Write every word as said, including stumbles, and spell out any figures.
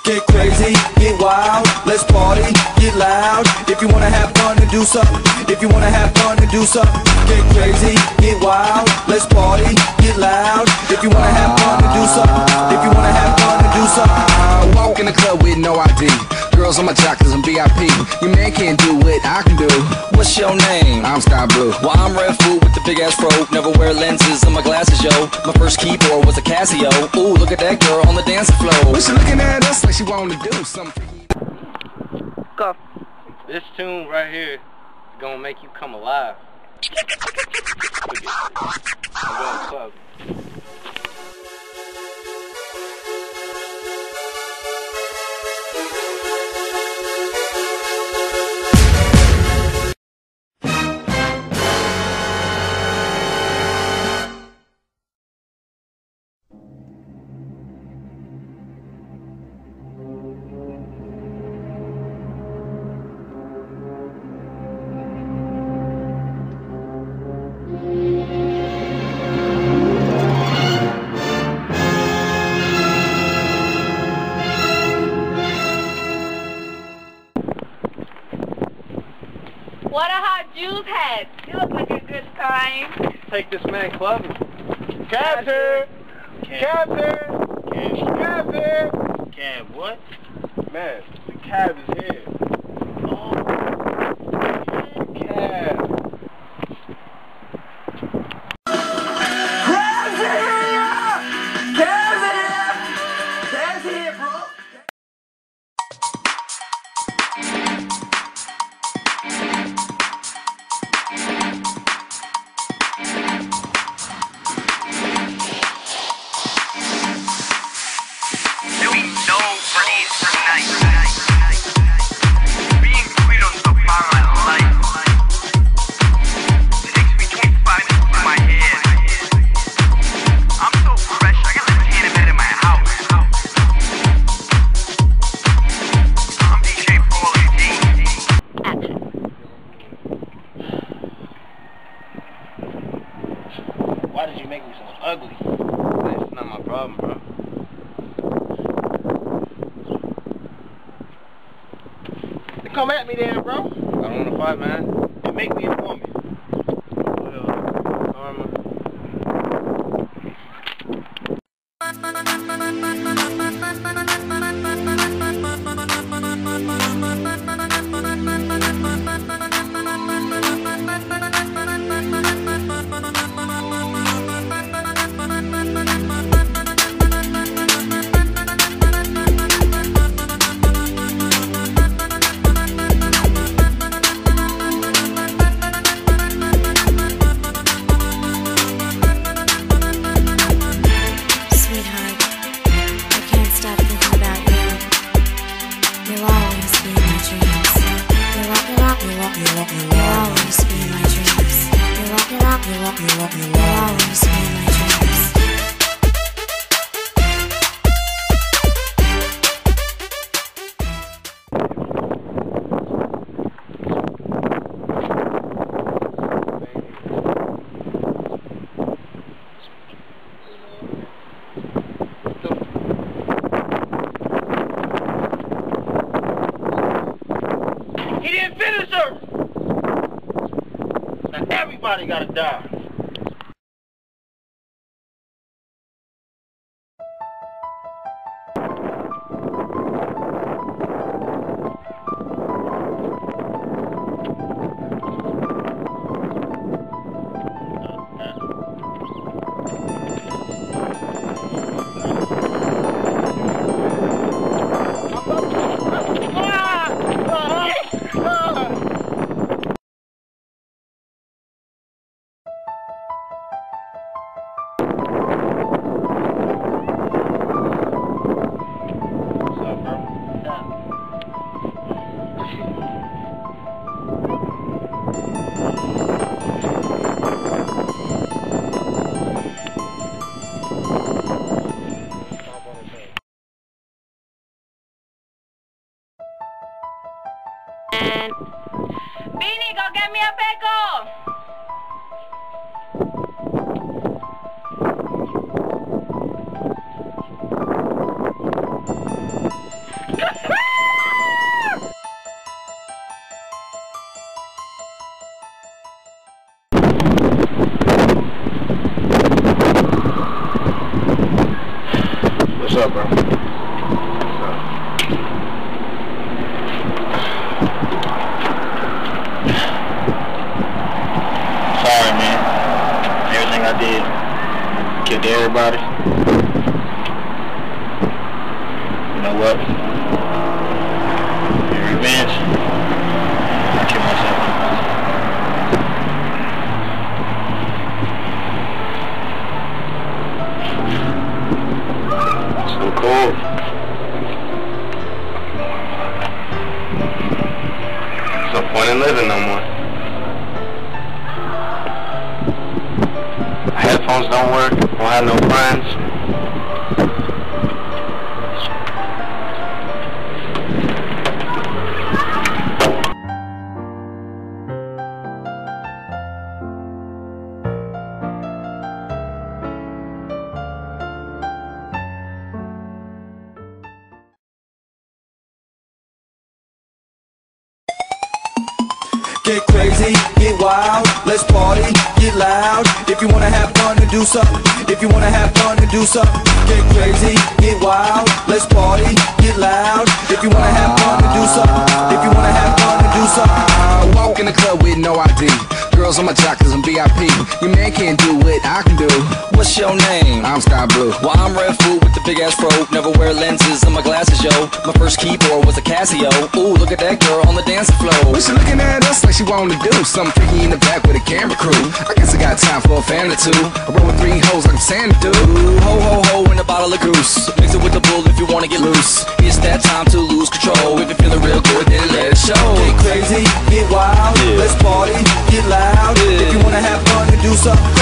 Get crazy, get wild, let's party, get loud. If you wanna have fun and do something, if you wanna have fun and do something, get crazy, get wild, let's party, get loud. If you wanna have fun and do something, if you wanna have fun and do something. I walk in the club with no I D. Girls on my jock cause I'm V I P. Your man can't do what I can do. What's your name? I'm Sky Blue. Well, I'm Red Food with the big ass fro. Never wear lenses on my glasses, yo. My first keyboard was a Casio. Ooh, look at that girl on the dance floor. But she looking at us like she wanna do something. Go. This tune right here is gonna make you come alive. Look at I'm going to club. What a hot juice head. You look like a good time. Take this man clubbing. Captain! Captain! Captain! Cab what? Man, the cab is here. Oh. Cab. Cab's here! Cab's here! Cab's here, bro! Why did you make me so ugly? That's not my problem, bro. Then come at me then, bro. I don't want to fight, man. And make me a woman. Well, armor. He didn't finish her! Now everybody gotta die. And Beanie, go get me a pickle. up, bro? What's up? Sorry, man. Everything I did killed everybody. You know what? In revenge, I killed myself. So cold. There's no point in living no more. Headphones don't work. Don't have no friends. Get crazy, get wild, let's party, get loud. If you wanna have fun and do something, if you wanna have fun and do something, get crazy, get wild, let's party, get loud. If you wanna have fun and do something, if you wanna have fun and do something. I walk in the club with no I D. Girls on my jock cause I'm V I P. Your man can't do what I can do. What's your name? I'm Sky Blue. Well, I'm Red Food with the big ass fro. Never wear lenses on my glasses, yo. My first keyboard was a Casio. Ooh, look at that girl on the dancing floor. She looking at us like she wanted to do something freaky in the back with a camera crew. I guess I got time for a fan or two. I roll with three hoes like I'm Santa dude. Ho ho ho in a bottle of goose. Mix it with the bull if you wanna get loose. It's that time to lose control. If you're feeling real good, then let it show. Get crazy, get wild, Yeah. let's party, get loud. Yeah. If you wanna have fun and do something,